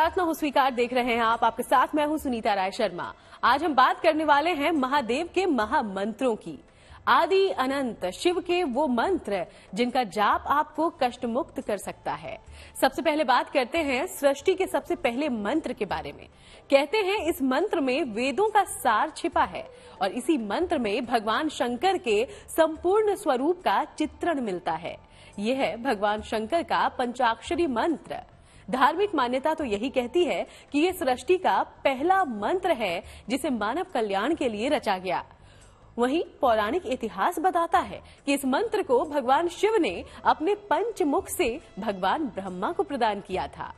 प्रार्थना हो स्वीकार देख रहे हैं आप। आपके साथ मैं हूं सुनीता राय शर्मा। आज हम बात करने वाले हैं महादेव के महामंत्रों की। आदि अनंत शिव के वो मंत्र जिनका जाप आपको कष्ट मुक्त कर सकता है। सबसे पहले बात करते हैं सृष्टि के सबसे पहले मंत्र के बारे में। कहते हैं इस मंत्र में वेदों का सार छिपा है और इसी मंत्र में भगवान शंकर के संपूर्ण स्वरूप का चित्रण मिलता है। यह है भगवान शंकर का पंचाक्षरी मंत्र। धार्मिक मान्यता तो यही कहती है कि ये सृष्टि का पहला मंत्र है जिसे मानव कल्याण के लिए रचा गया। वहीं पौराणिक इतिहास बताता है कि इस मंत्र को भगवान शिव ने अपने पंचमुख से भगवान ब्रह्मा को प्रदान किया था।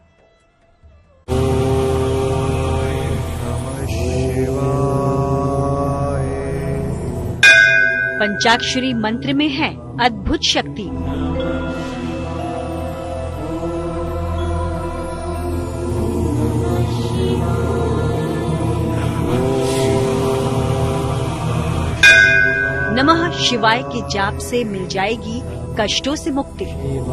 पंचाक्षरी मंत्र में है अद्भुत शक्ति। नमः शिवाय के जाप से मिल जाएगी कष्टों से मुक्ति।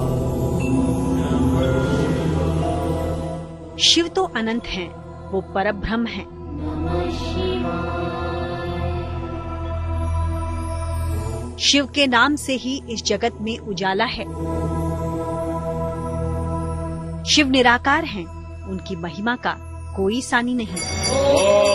शिव तो अनंत हैं, वो परब्रह्म हैं। शिव के नाम से ही इस जगत में उजाला है। शिव निराकार हैं, उनकी महिमा का कोई सानी नहीं।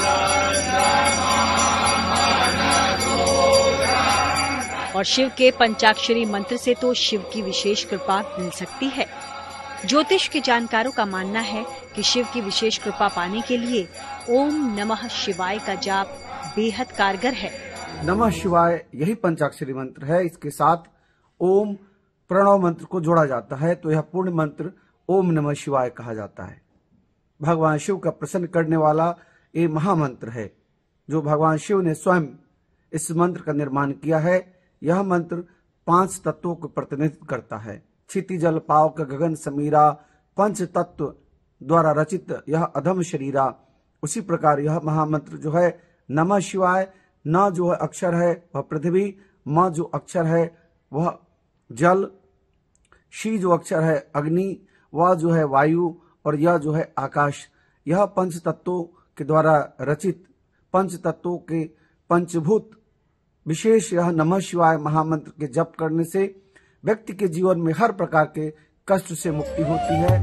और शिव के पंचाक्षरी मंत्र से तो शिव की विशेष कृपा मिल सकती है। ज्योतिष के जानकारों का मानना है कि शिव की विशेष कृपा पाने के लिए ओम नमः शिवाय का जाप बेहद कारगर है। नमः शिवाय यही पंचाक्षरी मंत्र है। इसके साथ ओम प्रणव मंत्र को जोड़ा जाता है तो यह पूर्ण मंत्र ओम नमः शिवाय कहा जाता है। भगवान शिव का प्रसन्न करने वाला ये महामंत्र है जो भगवान शिव ने स्वयं इस मंत्र का निर्माण किया है। यह मंत्र 5 तत्वों को प्रतिनिधित्व करता है। क्षिति जल पावक गगन समीरा पंच तत्व द्वारा रचित यह अधम शरीरा। उसी प्रकार यह महामंत्र जो है नमः शिवाय, न जो है अक्षर है वह पृथ्वी, म जो अक्षर है वह जल, शी जो अक्षर है अग्नि, वह जो है वायु और यह जो है आकाश। यह पंच तत्वों के द्वारा रचित पंच तत्वों के पंचभूत विशेष यह नमः शिवाय महामंत्र के जप करने से व्यक्ति के जीवन में हर प्रकार के कष्ट से मुक्ति होती है।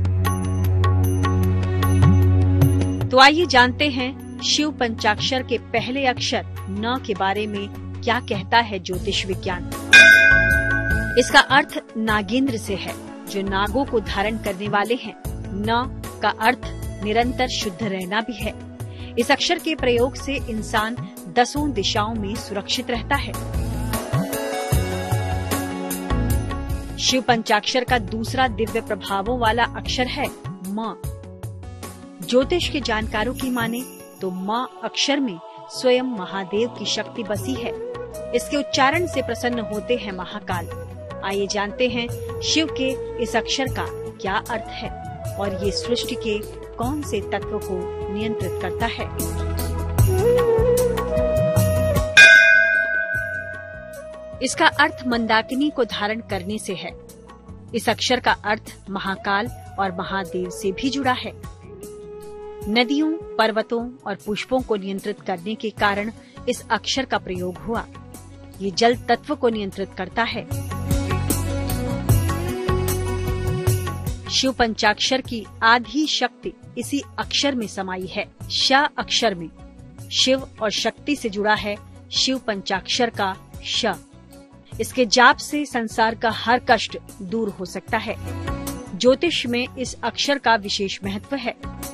तो आइए जानते हैं शिव पंचाक्षर के पहले अक्षर न के बारे में क्या कहता है ज्योतिष विज्ञान। इसका अर्थ नागेंद्र से है जो नागों को धारण करने वाले हैं। न का अर्थ निरंतर शुद्ध रहना भी है। इस अक्षर के प्रयोग से इंसान 10 दिशाओं में सुरक्षित रहता है। शिव पंचाक्षर का दूसरा दिव्य प्रभावों वाला अक्षर है म। ज्योतिष के जानकारों की माने तो म अक्षर में स्वयं महादेव की शक्ति बसी है। इसके उच्चारण से प्रसन्न होते हैं महाकाल। आइए जानते हैं शिव के इस अक्षर का क्या अर्थ है और ये सृष्टि के कौन से तत्व को नियंत्रित करता है। इसका अर्थ मंदाकिनी को धारण करने से है। इस अक्षर का अर्थ महाकाल और महादेव से भी जुड़ा है। नदियों, पर्वतों और पुष्पों को नियंत्रित करने के कारण इस अक्षर का प्रयोग हुआ। ये जल तत्व को नियंत्रित करता है। शिव पंचाक्षर की आधी शक्ति इसी अक्षर में समाई है। श अक्षर में शिव और शक्ति से जुड़ा है शिव पंचाक्षर का श। इसके जाप से संसार का हर कष्ट दूर हो सकता है। ज्योतिष में इस अक्षर का विशेष महत्व है।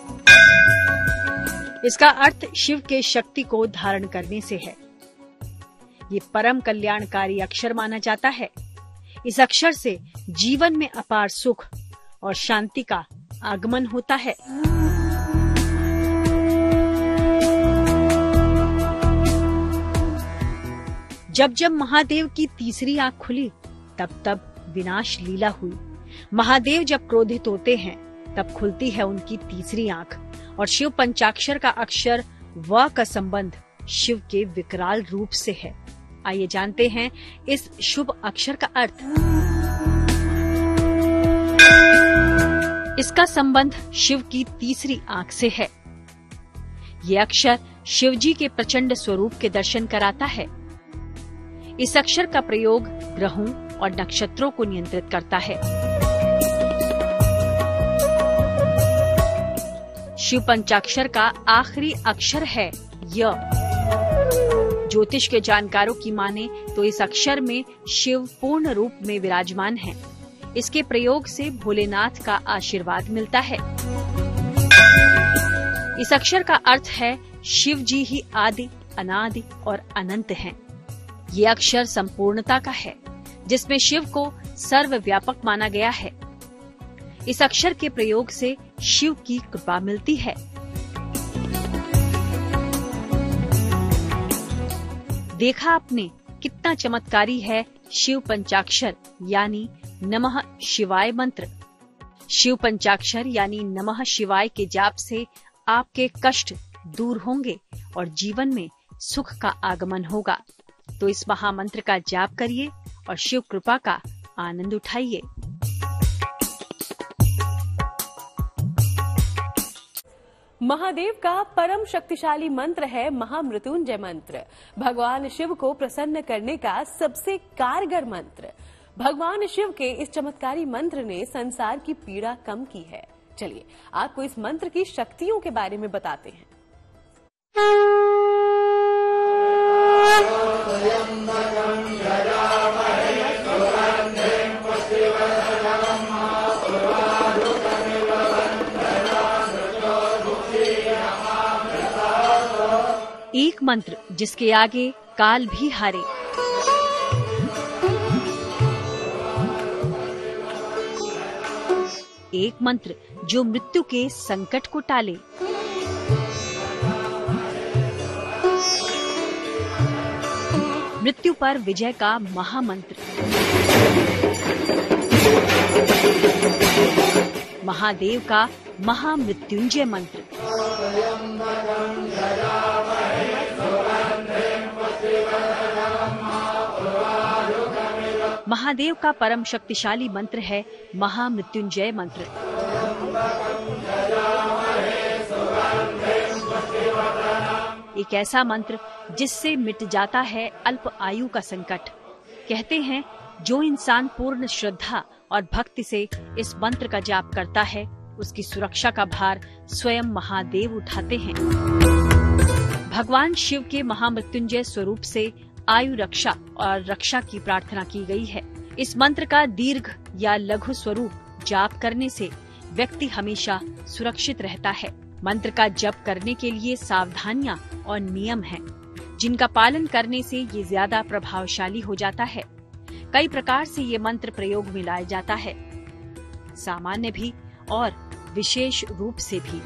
इसका अर्थ शिव के शक्ति को धारण करने से है। ये परम कल्याणकारी अक्षर माना जाता है। इस अक्षर से जीवन में अपार सुख और शांति का आगमन होता है। जब जब महादेव की तीसरी आंख खुली तब तब विनाश लीला हुई। महादेव जब क्रोधित होते हैं तब खुलती है उनकी तीसरी आंख। और शिव पंचाक्षर का अक्षर व का संबंध शिव के विकराल रूप से है। आइए जानते हैं इस शुभ अक्षर का अर्थ। इसका संबंध शिव की तीसरी आंख से है। ये अक्षर शिवजी के प्रचंड स्वरूप के दर्शन कराता है। इस अक्षर का प्रयोग ग्रहों और नक्षत्रों को नियंत्रित करता है। शिव पंचाक्षर का आखिरी अक्षर है य। ज्योतिष के जानकारों की माने तो इस अक्षर में शिव पूर्ण रूप में विराजमान है। इसके प्रयोग से भोलेनाथ का आशीर्वाद मिलता है। इस अक्षर का अर्थ है शिव जी ही आदि, अनादि और अनंत हैं। ये अक्षर संपूर्णता का है, जिसमें शिव को सर्वव्यापक माना गया है। इस अक्षर के प्रयोग से शिव की कृपा मिलती है। देखा आपने कितना चमत्कारी है शिव पंचाक्षर यानी नमः शिवाय मंत्र। शिव पंचाक्षर यानी नमः शिवाय के जाप से आपके कष्ट दूर होंगे और जीवन में सुख का आगमन होगा। तो इस महामंत्र का जाप करिए और शिव कृपा का आनंद उठाइए। महादेव का परम शक्तिशाली मंत्र है महामृत्युंजय मंत्र। भगवान शिव को प्रसन्न करने का सबसे कारगर मंत्र। भगवान शिव के इस चमत्कारी मंत्र ने संसार की पीड़ा कम की है। चलिए आपको इस मंत्र की शक्तियों के बारे में बताते हैं। एक मंत्र जिसके आगे काल भी हारे। एक मंत्र जो मृत्यु के संकट को टाले। मृत्यु पर विजय का महामंत्र। महादेव का महामृत्युंजय मंत्र। महादेव का परम शक्तिशाली मंत्र है महामृत्युंजय मंत्र। एक ऐसा मंत्र जिससे मिट जाता है अल्प आयु का संकट। कहते हैं जो इंसान पूर्ण श्रद्धा और भक्ति से इस मंत्र का जाप करता है उसकी सुरक्षा का भार स्वयं महादेव उठाते हैं। भगवान शिव के महामृत्युंजय स्वरूप से आयु रक्षा और रक्षा की प्रार्थना की गई है। इस मंत्र का दीर्घ या लघु स्वरूप जाप करने से व्यक्ति हमेशा सुरक्षित रहता है। मंत्र का जप करने के लिए सावधानियां और नियम हैं, जिनका पालन करने से ये ज्यादा प्रभावशाली हो जाता है। कई प्रकार से ये मंत्र प्रयोग में लाया जाता है, सामान्य भी और विशेष रूप से भी।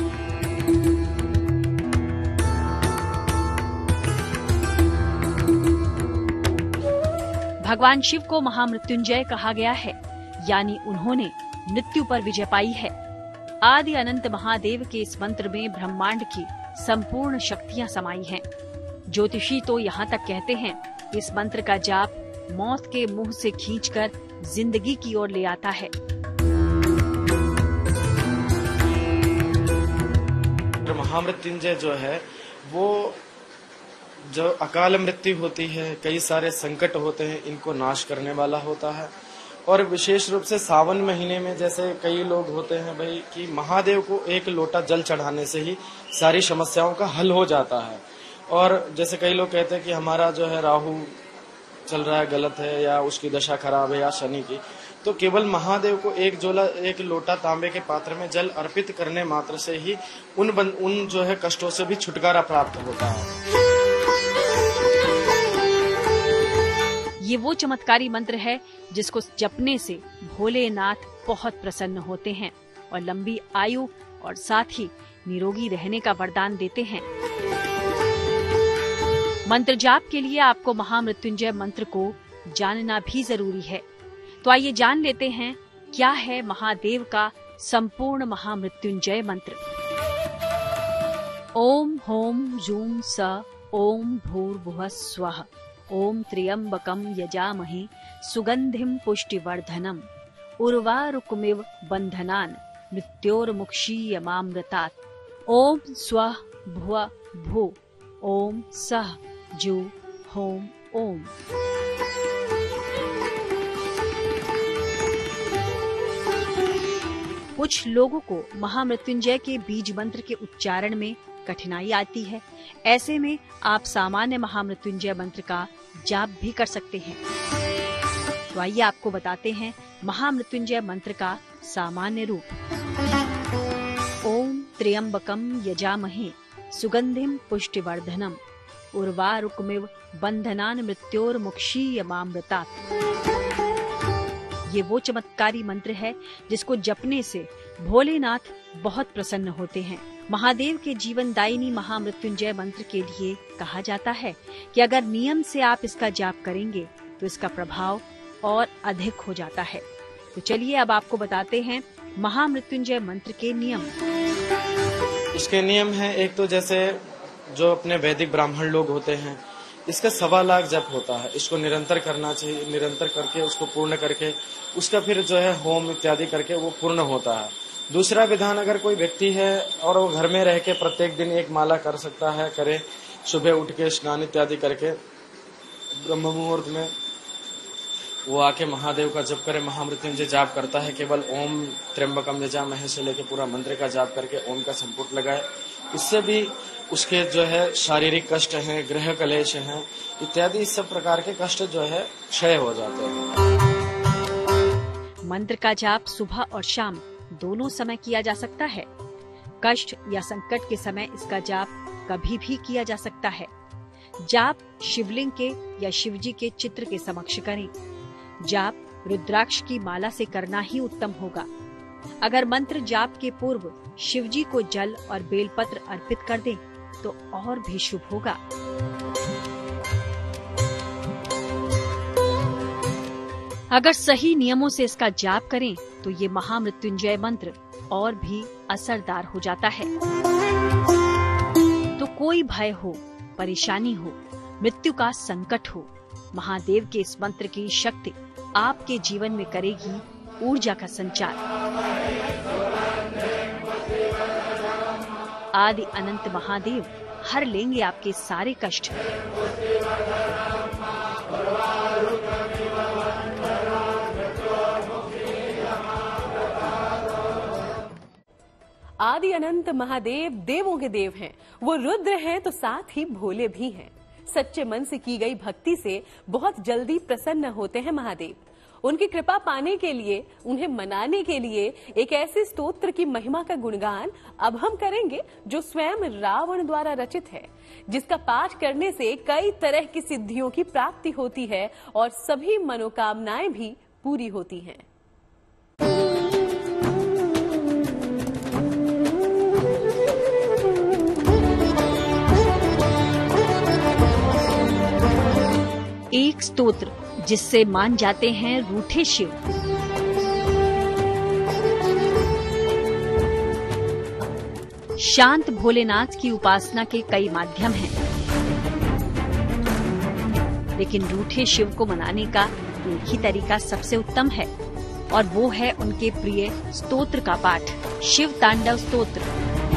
भगवान शिव को महामृत्युंजय कहा गया है, यानी उन्होंने मृत्यु पर विजय पाई है। आदि अनंत महादेव के इस मंत्र में ब्रह्मांड की संपूर्ण शक्तियां समाई हैं। ज्योतिषी तो यहाँ तक कहते हैं इस मंत्र का जाप मौत के मुंह से खींचकर जिंदगी की ओर ले आता है। महामृत्युंजय जो है वो जो अकाल मृत्यु होती है, कई सारे संकट होते हैं, इनको नाश करने वाला होता है। और विशेष रूप से सावन महीने में जैसे कई लोग होते हैं भाई कि महादेव को एक लोटा जल चढ़ाने से ही सारी समस्याओं का हल हो जाता है। और जैसे कई लोग कहते हैं कि हमारा जो है राहु चल रहा है गलत है या उसकी दशा खराब है या शनि की, तो केवल महादेव को एक लोटा तांबे के पात्र में जल अर्पित करने मात्र से ही उन जो है कष्टों से भी छुटकारा प्राप्त होता है। ये वो चमत्कारी मंत्र है जिसको जपने से भोलेनाथ बहुत प्रसन्न होते हैं और लंबी आयु और साथ ही निरोगी रहने का वरदान देते हैं। मंत्र जाप के लिए आपको महामृत्युंजय मंत्र को जानना भी जरूरी है। तो आइए जान लेते हैं क्या है महादेव का संपूर्ण महामृत्युंजय मंत्र। ओम होम जूम स ओम भूर्भुवः स्वः ओम त्र्यंबकं यजामहे सुगंधिं पुष्टिवर्धनम् उर्वारुकमिव बंधनान् मृत्योर्मुक्षीयमामृतात्। ओम स्वः भुवः भुः। ओम सः जु होम ओम। कुछ लोगों को महामृत्युंजय के बीज मंत्र के उच्चारण में कठिनाई आती है। ऐसे में आप सामान्य महामृत्युंजय मंत्र का जाप भी कर सकते हैं। तो आइए आपको बताते हैं महामृत्युंजय मंत्र का सामान्य रूप। ओम त्र्यंबकम यजामहे सुगंधिम पुष्टिवर्धनम उर्वारुकमिव बंधनान मृत्योर्मुक्षीयमामृतात्। ये वो चमत्कारी मंत्र है जिसको जपने से भोलेनाथ बहुत प्रसन्न होते हैं। महादेव के जीवनदायिनी महामृत्युंजय मंत्र के लिए कहा जाता है कि अगर नियम से आप इसका जाप करेंगे तो इसका प्रभाव और अधिक हो जाता है। तो चलिए अब आपको बताते हैं महामृत्युंजय मंत्र के नियम। इसके नियम हैं, एक तो जैसे जो अपने वैदिक ब्राह्मण लोग होते हैं, इसका 1.25 लाख जप होता है। इसको निरंतर करना चाहिए, निरंतर करके उसको पूर्ण करके उसका फिर जो है होम इत्यादि करके वो पूर्ण होता है। दूसरा विधान, अगर कोई व्यक्ति है और वो घर में रह के प्रत्येक दिन एक माला कर सकता है, करे सुबह उठ के स्नान इत्यादि करके ब्रह्म मुहूर्त में वो आके महादेव का जप करे, महामृत्युंजय जाप करता है, केवल ओम त्र्यंबकम यजामहे से लेके पूरा मंत्र का जाप करके ओम का संपुट लगाए। इससे भी उसके जो है शारीरिक कष्ट हैं, ग्रह कलेश हैं इत्यादि इस सब प्रकार के कष्ट जो है क्षय हो जाते हैं। मंत्र का जाप सुबह और शाम दोनों समय किया जा सकता है। कष्ट या संकट के समय इसका जाप कभी भी किया जा सकता है। जाप शिवलिंग के या शिवजी के चित्र के समक्ष करें। जाप रुद्राक्ष की माला से करना ही उत्तम होगा। अगर मंत्र जाप के पूर्व शिवजी को जल और बेलपत्र अर्पित कर दें तो और भी शुभ होगा। अगर सही नियमों से इसका जाप करें तो ये महामृत्युंजय मंत्र और भी असरदार हो जाता है। तो कोई भय हो, परेशानी हो, मृत्यु का संकट हो, महादेव के इस मंत्र की शक्ति आपके जीवन में करेगी ऊर्जा का संचार। आदि अनंत महादेव हर लेंगे आपके सारे कष्ट। आदि अनंत महादेव देवों के देव हैं। वो रुद्र हैं तो साथ ही भोले भी हैं। सच्चे मन से की गई भक्ति से बहुत जल्दी प्रसन्न होते हैं महादेव। उनकी कृपा पाने के लिए, उन्हें मनाने के लिए एक ऐसे स्तोत्र की महिमा का गुणगान अब हम करेंगे जो स्वयं रावण द्वारा रचित है, जिसका पाठ करने से कई तरह की सिद्धियों की प्राप्ति होती है और सभी मनोकामनाएं भी पूरी होती हैं। एक स्तोत्र जिससे मान जाते हैं रूठे शिव। शांत भोलेनाथ की उपासना के कई माध्यम हैं, लेकिन रूठे शिव को मनाने का एक ही तरीका सबसे उत्तम है और वो है उनके प्रिय स्तोत्र का पाठ, शिव तांडव स्तोत्र।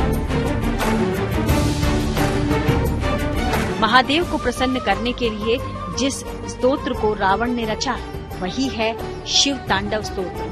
महादेव को प्रसन्न करने के लिए जिस स्तोत्र को रावण ने रचा वही है शिव तांडव स्तोत्र।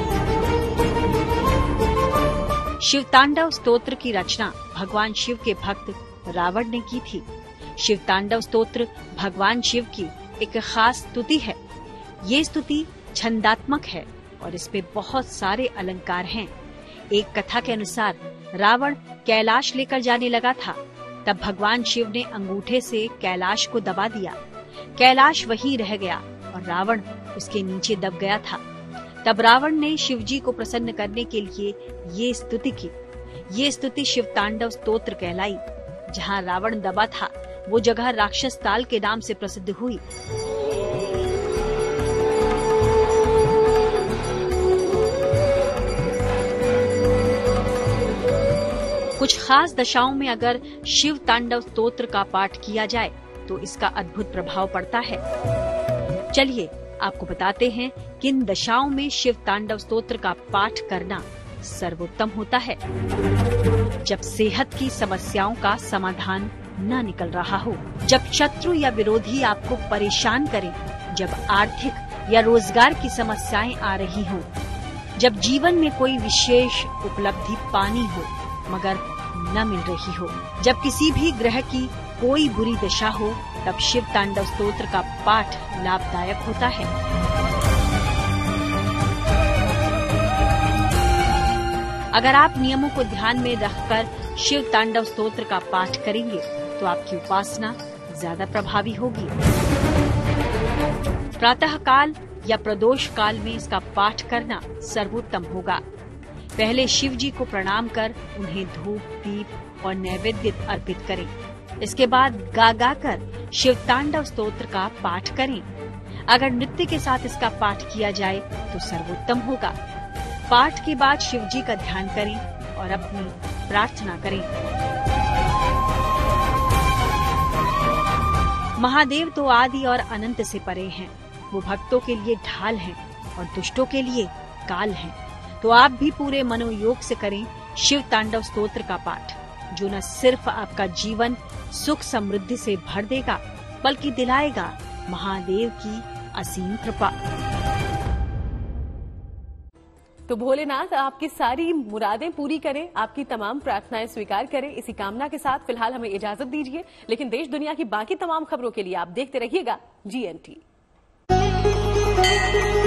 शिव तांडव स्तोत्र की रचना भगवान शिव के भक्त रावण ने की थी। शिव तांडव स्तोत्र भगवान शिव की एक खास स्तुति है। ये स्तुति छंदात्मक है और इसमें बहुत सारे अलंकार हैं। एक कथा के अनुसार रावण कैलाश लेकर जाने लगा था, तब भगवान शिव ने अंगूठे से कैलाश को दबा दिया। कैलाश वहीं रह गया और रावण उसके नीचे दब गया था। तब रावण ने शिवजी को प्रसन्न करने के लिए ये स्तुति की। ये स्तुति शिव तांडव स्तोत्र कहलाई। जहाँ रावण दबा था वो जगह राक्षस ताल के नाम से प्रसिद्ध हुई। कुछ खास दशाओं में अगर शिव तांडव स्तोत्र का पाठ किया जाए तो इसका अद्भुत प्रभाव पड़ता है। चलिए आपको बताते हैं किन दशाओं में शिव तांडव स्तोत्र का पाठ करना सर्वोत्तम होता है। जब सेहत की समस्याओं का समाधान न निकल रहा हो, जब शत्रु या विरोधी आपको परेशान करें, जब आर्थिक या रोजगार की समस्याएं आ रही हों, जब जीवन में कोई विशेष उपलब्धि पानी हो मगर न मिल रही हो, जब किसी भी ग्रह की कोई बुरी दशा हो, तब शिव तांडव स्तोत्र का पाठ लाभदायक होता है। अगर आप नियमों को ध्यान में रखकर शिव तांडव स्तोत्र का पाठ करेंगे तो आपकी उपासना ज्यादा प्रभावी होगी। प्रातः काल या प्रदोष काल में इसका पाठ करना सर्वोत्तम होगा। पहले शिव जी को प्रणाम कर उन्हें धूप, दीप और नैवेद्य अर्पित करें। इसके बाद गा गा कर शिव तांडव स्तोत्र का पाठ करें। अगर नृत्य के साथ इसका पाठ किया जाए तो सर्वोत्तम होगा। पाठ के बाद शिव जी का ध्यान करें और अपनी प्रार्थना करें। महादेव तो आदि और अनंत से परे हैं। वो भक्तों के लिए ढाल हैं और दुष्टों के लिए काल हैं। तो आप भी पूरे मनोयोग से करें शिव तांडव स्तोत्र का पाठ, जो न सिर्फ आपका जीवन सुख समृद्धि से भर देगा बल्कि दिलाएगा महादेव की असीम कृपा। तो भोलेनाथ आपकी सारी मुरादें पूरी करें, आपकी तमाम प्रार्थनाएं स्वीकार करें। इसी कामना के साथ फिलहाल हमें इजाजत दीजिए, लेकिन देश दुनिया की बाकी तमाम खबरों के लिए आप देखते रहिएगा GNT।